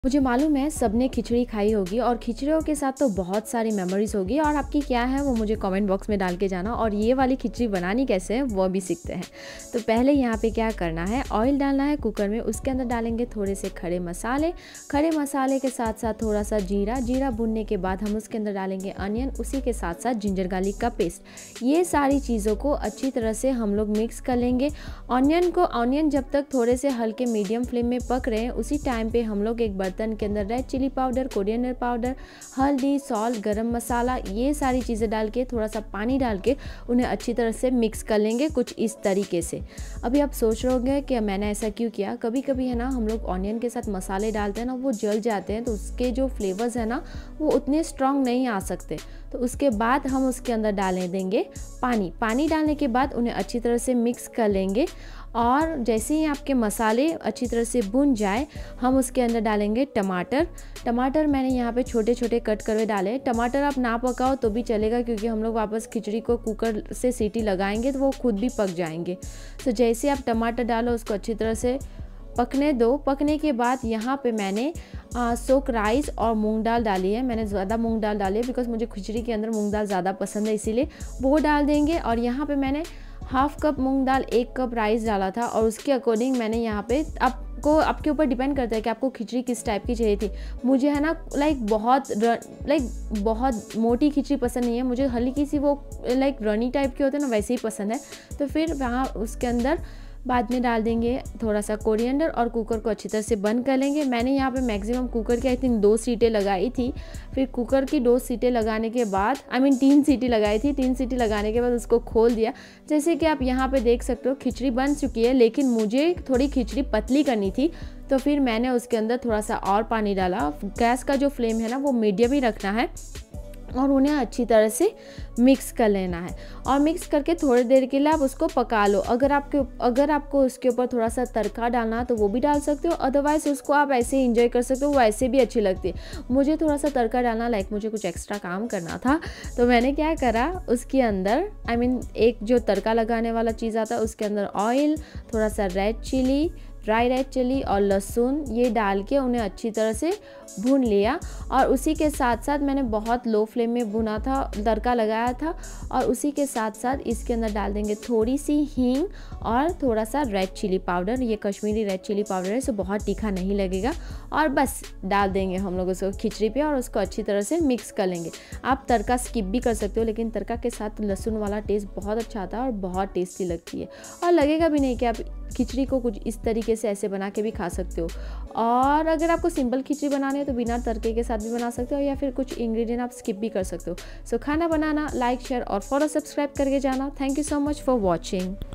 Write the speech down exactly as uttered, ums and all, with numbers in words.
मुझे मालूम है सबने खिचड़ी खाई होगी और खिचड़ियों के साथ तो बहुत सारी मेमोरीज होगी और आपकी क्या है वो मुझे कमेंट बॉक्स में डाल के जाना। और ये वाली खिचड़ी बनानी कैसे है वो भी सीखते हैं। तो पहले यहाँ पे क्या करना है, ऑयल डालना है कुकर में, उसके अंदर डालेंगे थोड़े से खड़े मसाले। खड़े मसाले के साथ साथ थोड़ा सा जीरा जीरा भुनने के बाद हम उसके अंदर डालेंगे अनियन, उसी के साथ साथ जिंजर गार्लिक का पेस्ट। ये सारी चीज़ों को अच्छी तरह से हम लोग मिक्स कर लेंगे। ऑनियन को ऑनियन जब तक थोड़े से हल्के मीडियम फ्लेम में पक रहे हैं उसी टाइम पे हम लोग एक बर्तन के अंदर red chilli powder, coriander powder, हल्दी, सॉल्ट, गरम मसाला, ये सारी चीज़ें डाल के थोड़ा सा पानी डाल के उन्हें अच्छी तरह से मिक्स कर लेंगे कुछ इस तरीके से। अभी आप सोच रहे होंगे कि मैंने ऐसा क्यों किया। कभी कभी है ना हम लोग ऑनियन के साथ मसाले डालते हैं ना वो जल जाते हैं, तो उसके जो फ्लेवर्स है ना वो उतने स्ट्रॉन्ग नहीं आ सकते। तो उसके बाद हम उसके अंदर डालने देंगे पानी। पानी डालने के बाद उन्हें अच्छी तरह से मिक्स कर लेंगे और जैसे ही आपके मसाले अच्छी तरह से भुन जाए हम उसके अंदर डालेंगे टमाटर। टमाटर मैंने यहाँ पे छोटे छोटे कट करके डाले। टमाटर आप ना पकाओ तो भी चलेगा क्योंकि हम लोग वापस खिचड़ी को कुकर से सीटी लगाएंगे तो वो खुद भी पक जाएंगे। तो जैसे आप टमाटर डालो उसको अच्छी तरह से पकने दो। पकने के बाद यहाँ पे मैंने आ, सोक राइस और मूंग दाल डाली है। मैंने ज़्यादा मूंग दाल डाली है बिकॉज मुझे खिचड़ी के अंदर मूंग दाल ज़्यादा पसंद है, इसीलिए वो डाल देंगे। और यहाँ पे मैंने हाफ कप मूंग दाल, एक कप राइस डाला था और उसके अकॉर्डिंग मैंने यहाँ पे आपको आपके ऊपर डिपेंड करता है कि आपको खिचड़ी किस टाइप की चाहिए थी। मुझे है ना लाइक बहुत लाइक बहुत मोटी खिचड़ी पसंद नहीं है, मुझे हल्की सी वो लाइक रनी टाइप के होते हैं ना वैसे ही पसंद है। तो फिर वहाँ उसके अंदर बाद में डाल देंगे थोड़ा सा कोरिएंडर और कुकर को अच्छी तरह से बंद कर लेंगे। मैंने यहाँ पे मैक्सिमम कुकर की आई थिंक दो सीटें लगाई थी। फिर कुकर की दो सीटें लगाने के बाद आई मीन तीन सीटी लगाई थी। तीन सीटी लगाने के बाद उसको खोल दिया। जैसे कि आप यहाँ पे देख सकते हो खिचड़ी बन चुकी है, लेकिन मुझे थोड़ी खिचड़ी पतली करनी थी तो फिर मैंने उसके अंदर थोड़ा सा और पानी डाला। गैस का जो फ्लेम है ना वो मीडियम ही रखना है और उन्हें अच्छी तरह से मिक्स कर लेना है। और मिक्स करके थोड़ी देर के लिए आप उसको पका लो। अगर आपके अगर आपको उसके ऊपर थोड़ा सा तड़का डालना है तो वो भी डाल सकते हो, अदरवाइज उसको आप ऐसे ही इंजॉय कर सकते हो, वो ऐसे भी अच्छी लगती है। मुझे थोड़ा सा तड़का डालना लाइक मुझे कुछ एक्स्ट्रा काम करना था तो मैंने क्या करा, उसके अंदर आई मीन एक जो तड़का लगाने वाला चीज़ आता है उसके अंदर ऑयल, थोड़ा सा red chilli, dry red chilli और लहसुन ये डाल के उन्हें अच्छी तरह से भून लिया। और उसी के साथ साथ मैंने बहुत लो फ्लेम में भुना था, तड़का लगाया था। और उसी के साथ साथ इसके अंदर डाल देंगे थोड़ी सी हींग और थोड़ा सा रेड चिली पाउडर। ये कश्मीरी रेड चिली पाउडर है, सो बहुत तीखा नहीं लगेगा। और बस डाल देंगे हम लोग उसको खिचड़ी पे और उसको अच्छी तरह से मिक्स कर लेंगे। आप तड़का स्किप भी कर सकते हो, लेकिन तड़का के साथ लहसुन वाला टेस्ट बहुत अच्छा आता है और बहुत टेस्टी लगती है। और लगेगा भी नहीं कि आप खिचड़ी को कुछ इस तरीके से ऐसे बना के भी खा सकते हो। और अगर आपको सिंपल खिचड़ी बनानी है तो बिना तड़के के साथ भी बना सकते हो या फिर कुछ इंग्रेडिएंट आप स्किप भी कर सकते हो। सो खाना बनाना, लाइक, शेयर और फॉलो सब्सक्राइब करके जाना। Thank you so much for watching.